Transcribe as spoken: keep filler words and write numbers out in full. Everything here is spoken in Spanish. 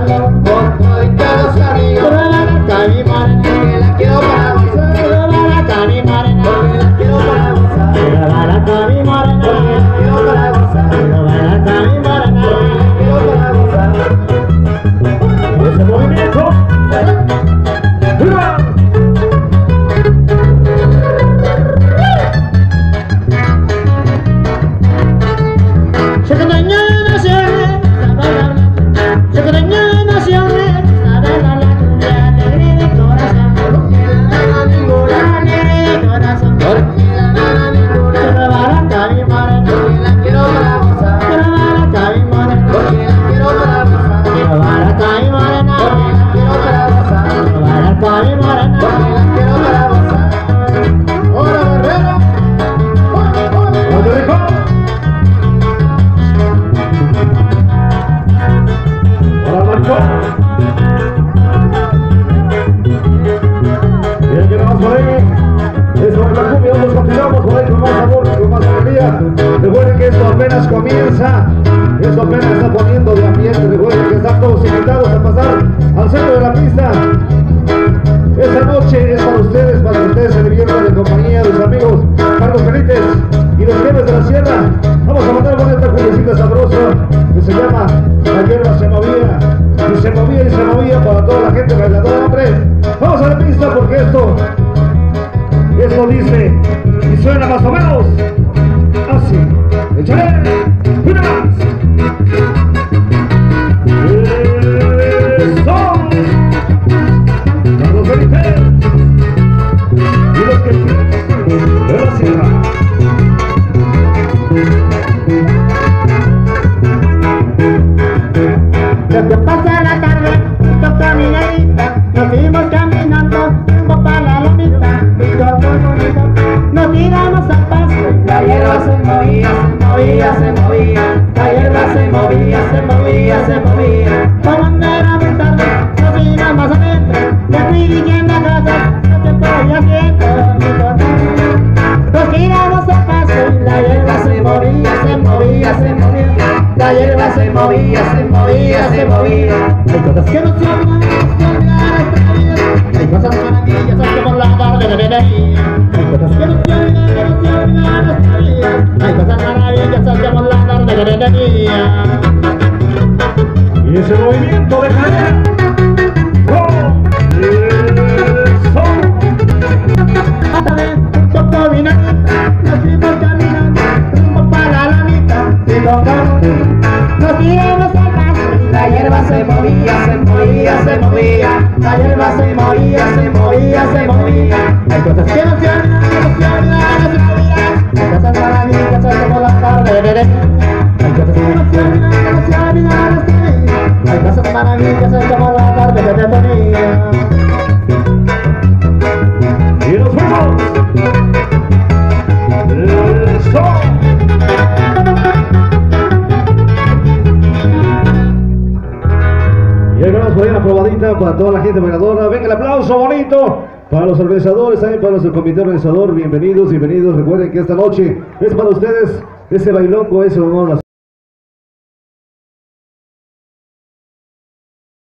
salón con toditos los amigos. Baraca mi morena, porque la quiero para gozar. Baraca mi morena, porque la quiero para gozar. Baraca mi morena, porque la quiero para gozar. Baraca mi morena, porque la quiero para gozar. Ese movimiento. ¡Viva! Recuerden que esto apenas comienza, esto apenas está poniendo de ambiente. Recuerden que están todos invitados a pasar al centro de la pista. Esta noche es para ustedes, para que ustedes se diviertan en compañía de sus amigos Carlos Benítez y los Nieves de la Sierra. Vamos a mandar con esta cumbiecita sabrosa que se llama La Hierba Se Movía. Y se movía y se movía para toda la gente bailadora, hombre. Vamos a la pista porque esto, esto dice y suena más o menos así. ¡Échale! ¡Una más! ¡Eso! Carlos Benítez y los que de la Sierra. Lo que pasa la tarde, junto con mi negrita, nos fuimos caminando, rumbo para la lomita, y todo bonito, nos tiramos al paso. La hierba se movía, se movía, se movía, la hierba se movía, se movía, se movía. Cuando era muy tarde, nos fuimos más adentro, me fui dirigiendo a casa, lo que estoy haciendo, mi corazón. Nos tiramos al paso, y la hierba se movía, se movía, se movía. La hierba se movía, se movía, se movía. Hay cosas que no se olvidan, no se olvidan nuestra vida. Hay cosas maravillosas como la tarde de venería. Hay cosas que no se olvidan, no se olvidan nuestra vida. Hay cosas maravillosas como la tarde de venería. Y ese movimiento de cadera. ¡Oh! ¡Eso! Otra vez, junto con mi negrita, nos fuimos caminando, rumbo para la lomita, y con nos tiramos al paso. La hierba se movía, se movía, se movía. La hierba se movía, se movía, se movía. Hay cosas que no se olvidan, no se olvidan nuestra vida. Hay cosas maravillosas como la tarde de verano. Hay cosas que no se olvidan, no se olvidan nuestra vida. Hay cosas maravillosas como la tarde de verano. Y nos fuimos. ¡Eso! Y ahí vamos por ahí una probadita para toda la gente bailadora. Venga el aplauso bonito para los organizadores, también para los del comité organizador. Bienvenidos, bienvenidos. Recuerden que esta noche es para ustedes ese bailongo, ese honor.